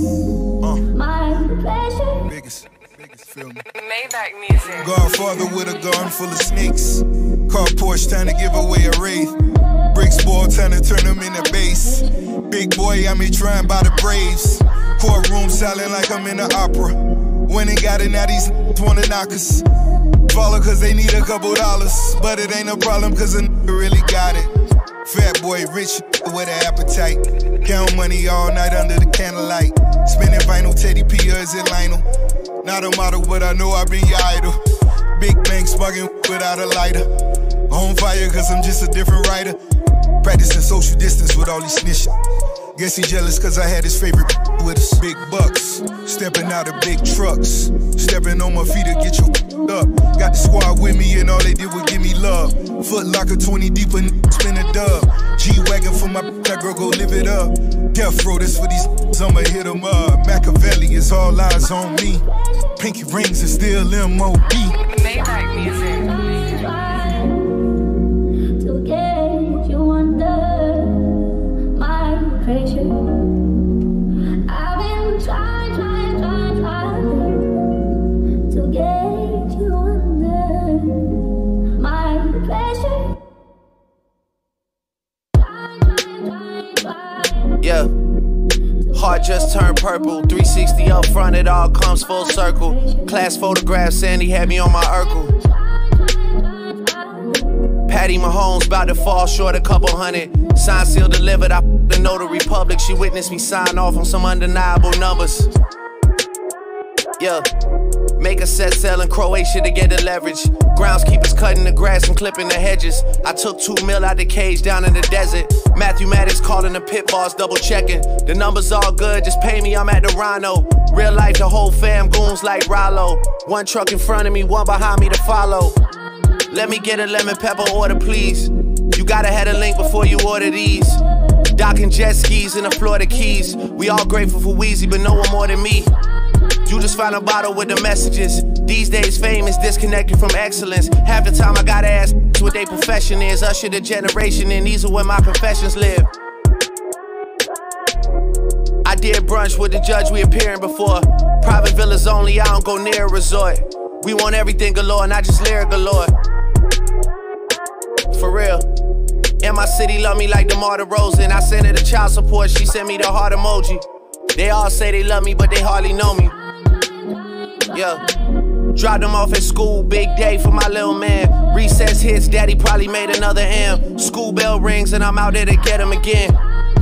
My pleasure. Biggest, feel me? Maybach music. Godfather with a garden full of snakes. Car Porsche trying to give away a wraith. Bricks ball trying to turn them into base. Big boy, I'm here trying by the Braves. Courtroom silent like I'm in an opera. When they got it, now these wanna knock us. Follow cause they need a couple dollars. But it ain't no problem cause a nigga really got it. Fat boy, rich with an appetite. Count money all night under the candlelight. Spinning vinyl, Teddy P or is it Lionel? Not a model, but I know I've been your idol. Big bank smugging without a lighter. On fire cause I'm just a different writer. Practicing social distance with all these snitching. Guess he jealous cause I had his favorite with us. Big bucks, stepping out of big trucks. Stepping on my feet to get you up. Got the squad with me and all they did was give me love. Foot locker 20 deep and spin a dub. G-Wagon for my that girl go live it up. Death row, this for these I'ma hit them up. Machiavelli is all eyes on me. Pinky rings is still M.O.D. Maybach music. To get you under my pressure. I've been trying to get you under my pressure. Yeah. Heart just turned purple. 360 up front, it all comes full circle. Class photograph, Sandy had me on my Urkel. Patty Mahomes about to fall short a couple hundred. Signed, sealed, delivered. I the Notary Public. She witnessed me sign off on some undeniable numbers. Yeah. Make a set sell in Croatia to get the leverage. Groundskeepers cutting the grass and clipping the hedges. I took 2 mil out the cage down in the desert. Matthew Maddox calling the pit boss, double checking. The numbers all good, just pay me, I'm at the Rhino. Real life, the whole fam goons like Rollo. One truck in front of me, one behind me to follow. Let me get a lemon pepper order, please. You gotta have a link before you order these. Docking jet skis in the Florida Keys. We all grateful for Weezy, but no one more than me. You just found a bottle with the messages. These days fame is disconnected from excellence. Half the time I gotta ask what their profession is. Usher the generation and these are where my confessions live. I did brunch with the judge we appearing before. Private villas only, I don't go near a resort. We want everything galore, not just lyric galore. For real. And my city love me like DeMar DeRozan. I sent her the child support, she sent me the heart emoji. They all say they love me, but they hardly know me. Yeah. Dropped them off at school, big day for my little man. Recess hits, daddy probably made another M. School bell rings and I'm out there to get him again.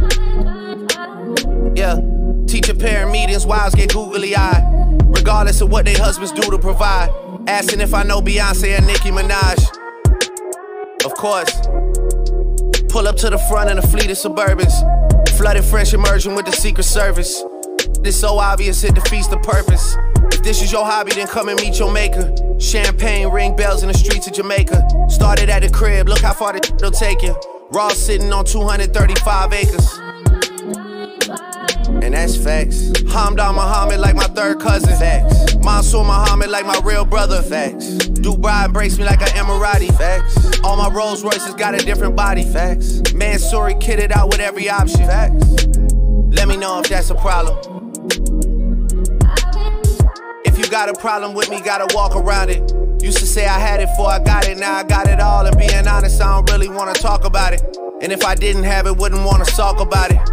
Yeah. Teacher parent meetings, wives get googly eyed. Regardless of what their husbands do to provide. Asking if I know Beyonce and Nicki Minaj. Of course. Pull up to the front in a fleet of Suburbans. Flooded French immersion with the Secret Service. This so obvious it defeats the purpose. If this is your hobby, then come and meet your maker. Champagne, ring bells in the streets of Jamaica. Started at the crib, look how far it'll take you. Raw sitting on 235 acres. And that's facts. Hamdan Muhammad like my third cousin. Facts. Mansour Muhammad like my real brother. Facts. Dubai embraced me like an Emirati. Facts. All my Rolls Royces got a different body. Facts. Mansouri kitted out with every option. Facts. Let me know if that's a problem. If you got a problem with me, gotta walk around it. Used to say I had it before I got it, now I got it all. And being honest, I don't really wanna talk about it. And if I didn't have it, wouldn't wanna talk about it.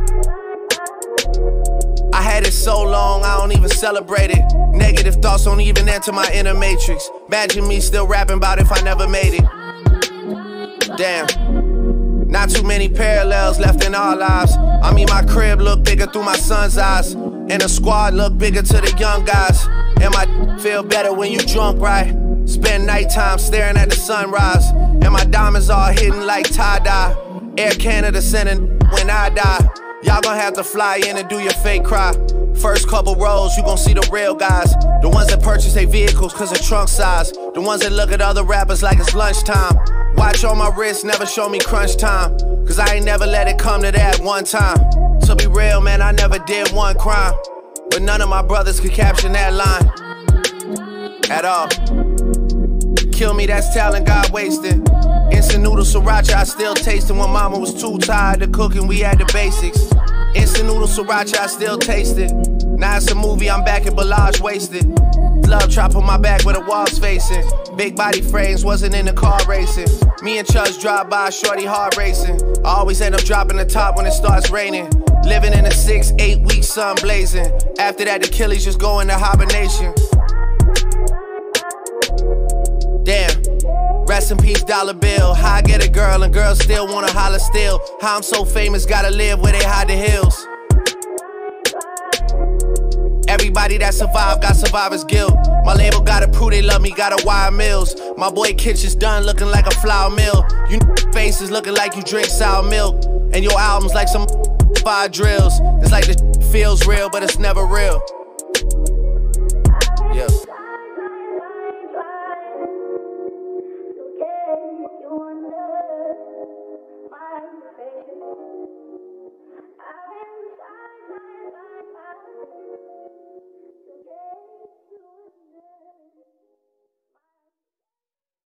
I had it so long, I don't even celebrate it. Negative thoughts don't even enter my inner matrix. Imagine me still rapping about if I never made it. Damn. Not too many parallels left in our lives. I mean, my crib look bigger through my son's eyes. And the squad look bigger to the young guys. And my feel better when you drunk, right? Spend nighttime staring at the sunrise. And my diamonds all hidden like tie-dye. Air Canada sending when I die. Y'all gon' have to fly in and do your fake cry. First couple rows, you gon' see the real guys. The ones that purchase their vehicles cause of trunk size. The ones that look at other rappers like it's lunchtime. Watch on my wrist, never show me crunch time. Cause I ain't never let it come to that one time. To be real, man, I never did one crime. But none of my brothers could caption that line at all. Kill me, that's talent God wasted. Instant noodle sriracha, I still tasting when mama was too tired to cook and we had the basics. Instant noodle sriracha, I still taste it. Now it's a movie, I'm back at Bellage wasted. Love trap on my back where the walls facing. Big body frames, wasn't in the car racing. Me and Chuz drive by, shorty hard racing. I always end up dropping the top when it starts raining. Living in a 6-8 week sun blazing. After that, the Achilles just go into hibernation. Damn. Rest in peace, dollar bill. How I get a girl and girls still wanna holler still. How I'm so famous, gotta live where they hide the hills. Everybody that survived got survivor's guilt. My label gotta prove they love me, gotta wire mills. My boy kitchen's done looking like a flour mill. You faces looking like you drink sour milk. And your album's like some fire drills. It's like the feels real, but it's never real.